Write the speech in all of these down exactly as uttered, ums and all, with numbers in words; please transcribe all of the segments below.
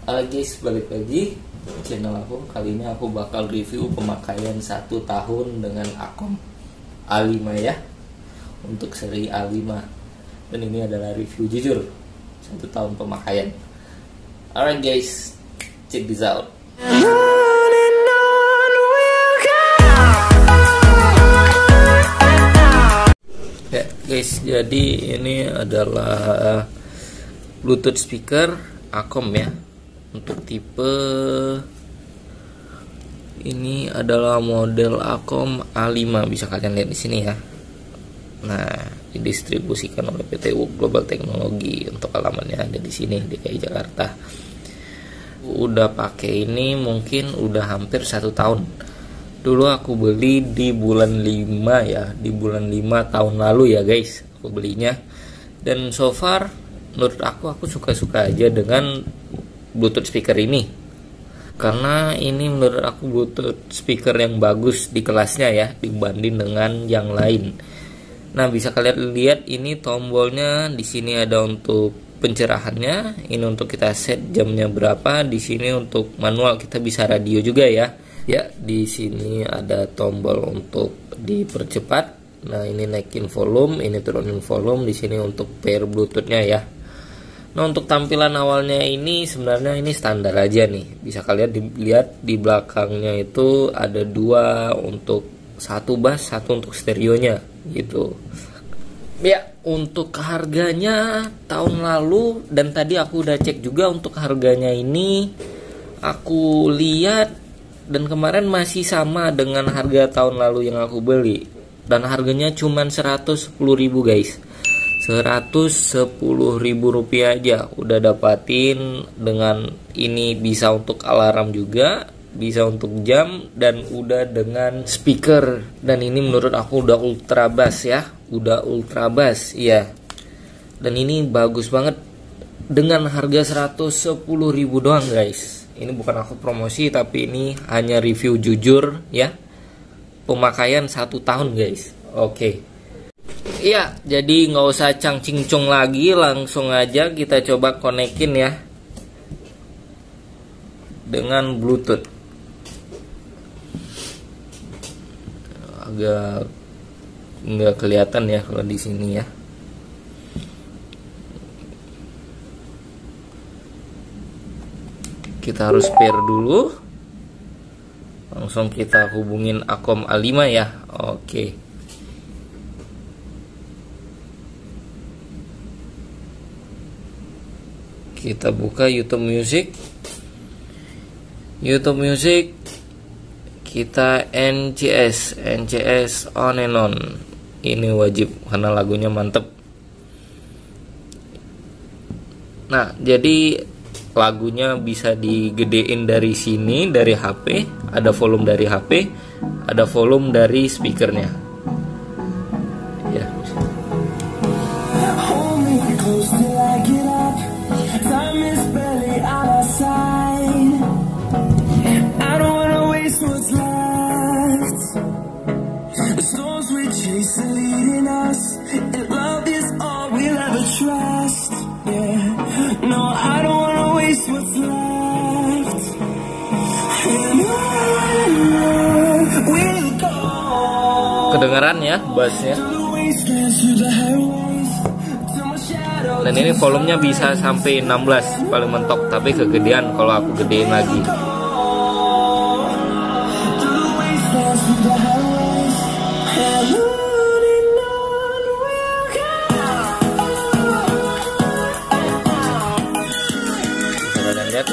Halo guys, balik lagi channel aku. Kali ini aku bakal review pemakaian satu tahun dengan Akom A lima ya, untuk seri A lima. Dan ini adalah review jujur satu tahun pemakaian. Alright guys, check this out. Ya guys, jadi ini adalah Bluetooth speaker Akom ya. Untuk tipe ini adalah model Akom A lima, bisa kalian lihat di sini ya. Nah, didistribusikan oleh P T U Global Teknologi. Untuk alamatnya ada di sini, D K I Jakarta. Udah pakai ini mungkin udah hampir satu tahun. Dulu aku beli di bulan lima ya, di bulan lima tahun lalu ya guys, aku belinya. Dan so far menurut aku aku suka-suka aja dengan Bluetooth speaker ini, karena ini menurut aku Bluetooth speaker yang bagus di kelasnya ya, dibanding dengan yang lain. Nah, bisa kalian lihat ini tombolnya di sini ada untuk pencerahannya, ini untuk kita set jamnya berapa, di sini untuk manual, kita bisa radio juga ya. Ya, di sini ada tombol untuk dipercepat. Nah, ini naikin volume, ini turunin volume, di sini untuk pair Bluetoothnya ya. Nah, untuk tampilan awalnya ini sebenarnya ini standar aja nih. Bisa kalian dilihat di belakangnya itu ada dua, untuk satu bass, satu untuk stereonya gitu. Ya, untuk harganya tahun lalu dan tadi aku udah cek juga untuk harganya ini, aku lihat dan kemarin masih sama dengan harga tahun lalu yang aku beli, dan harganya cuma seratus sepuluh ribu guys. Seratus sepuluh ribu rupiah aja udah dapatin. Dengan ini bisa untuk alarm juga, bisa untuk jam, dan udah dengan speaker. Dan ini menurut aku udah ultra bass ya, udah ultra bass iya. Dan ini bagus banget dengan harga seratus sepuluh ribu doang guys. Ini bukan aku promosi, tapi ini hanya review jujur ya, pemakaian satu tahun guys. Oke. Iya, jadi nggak usah cang-cincung lagi, langsung aja kita coba konekin ya dengan Bluetooth. Agak nggak kelihatan ya kalau di sini ya. Kita harus pair dulu. Langsung kita hubungin Akom A lima ya. Oke. Kita buka YouTube Music. YouTube Music kita N C S, N C S on and on. Ini wajib karena lagunya mantep. Nah, jadi lagunya bisa digedein dari sini, dari H P, ada volume dari H P, ada volume dari speakernya. Ya. Kedengaran ya bassnya. Dan ini volumenya bisa sampai enam belas paling mentok, tapi kegedean kalau aku gedein lagi. Bisa kalian lihat.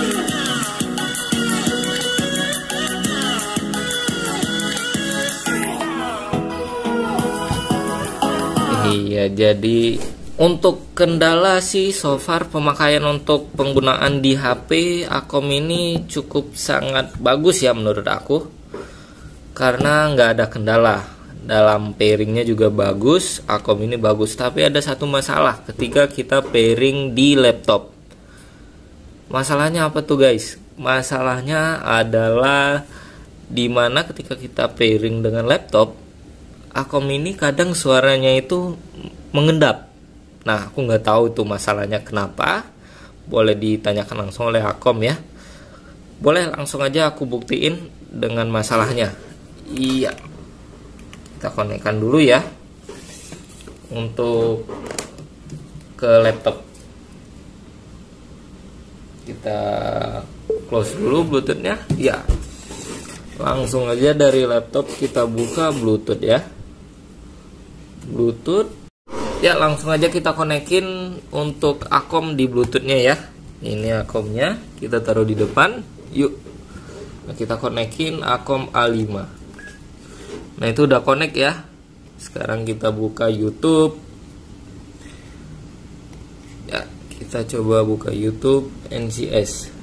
Iya, jadi untuk kendala sih so far pemakaian untuk penggunaan di H P Akom ini cukup sangat bagus ya menurut aku, karena nggak ada kendala. Dalam pairingnya juga bagus, Akom ini bagus. Tapi ada satu masalah ketika kita pairing di laptop. Masalahnya apa tuh guys? Masalahnya adalah dimana ketika kita pairing dengan laptop, Akom ini kadang suaranya itu mengendap. Nah, aku nggak tahu itu masalahnya kenapa. boleh ditanyakan langsung oleh Akom ya. Boleh langsung aja aku buktiin dengan masalahnya. Iya, kita konekkan dulu ya untuk ke laptop. Kita close dulu Bluetoothnya ya. Langsung aja dari laptop kita buka Bluetooth ya. Bluetooth ya, langsung aja kita konekin untuk Akom di Bluetoothnya ya. Ini Akomnya, kita taruh di depan. Yuk, nah, kita konekin Akom A lima. Nah itu udah connect ya. Sekarang kita buka YouTube ya. Kita coba buka YouTube N C S.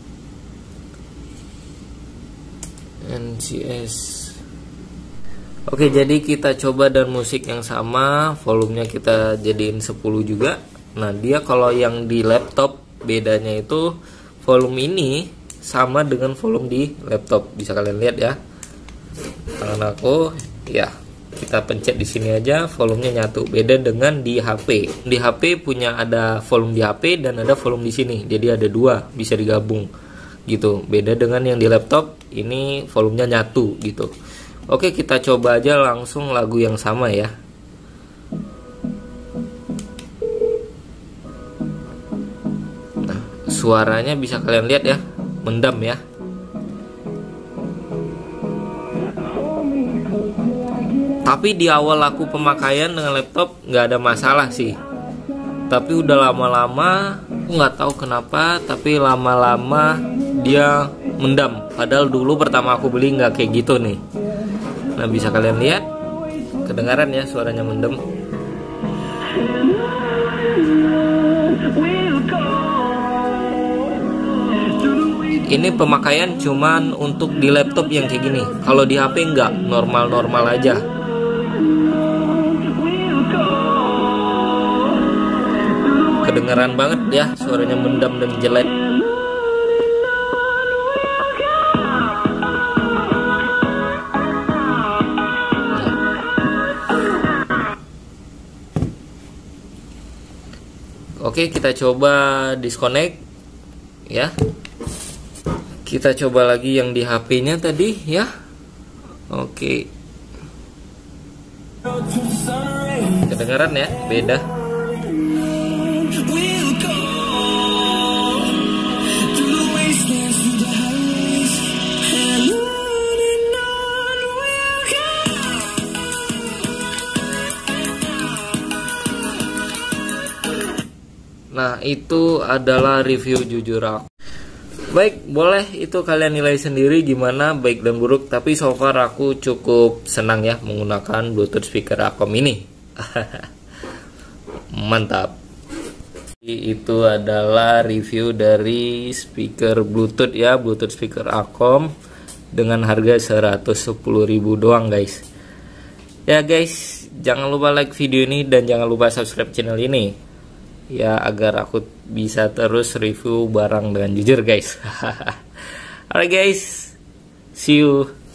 N C S. Oke, jadi kita coba dan musik yang sama, volumenya kita jadiin sepuluh juga. Nah, dia kalau yang di laptop bedanya itu volume ini sama dengan volume di laptop. Bisa kalian lihat ya. Tangan aku, ya. Kita pencet di sini aja, volumenya nyatu. Beda dengan di H P. Di H P punya ada volume di H P dan ada volume di sini. Jadi ada dua, bisa digabung gitu. Beda dengan yang di laptop, ini volumenya nyatu gitu. Oke, kita coba aja langsung lagu yang sama ya. Nah, suaranya bisa kalian lihat ya, mendam ya. Tapi di awal aku pemakaian dengan laptop nggak ada masalah sih. Tapi udah lama-lama, aku nggak tahu kenapa, tapi lama-lama dia mendam. Padahal dulu pertama aku beli nggak kayak gitu nih. Nah, bisa kalian lihat, kedengaran ya suaranya mendem. Ini pemakaian cuman untuk di laptop yang kayak gini. Kalau di H P enggak, normal-normal aja. Kedengaran banget ya, suaranya mendam dan jelek. Oke, kita coba disconnect ya. Kita coba lagi yang di H P-nya tadi ya. Oke. Kedengaran ya, beda. Nah, itu adalah review jujur aku. Baik, boleh itu kalian nilai sendiri gimana baik dan buruk. Tapi so far aku cukup senang ya menggunakan Bluetooth speaker Akom ini. Mantap. Itu adalah review dari speaker Bluetooth ya, Bluetooth speaker Akom dengan harga seratus sepuluh ribu doang guys. Ya guys, jangan lupa like video ini dan jangan lupa subscribe channel ini ya, agar aku bisa terus review barang dengan jujur guys. Alright guys, see you.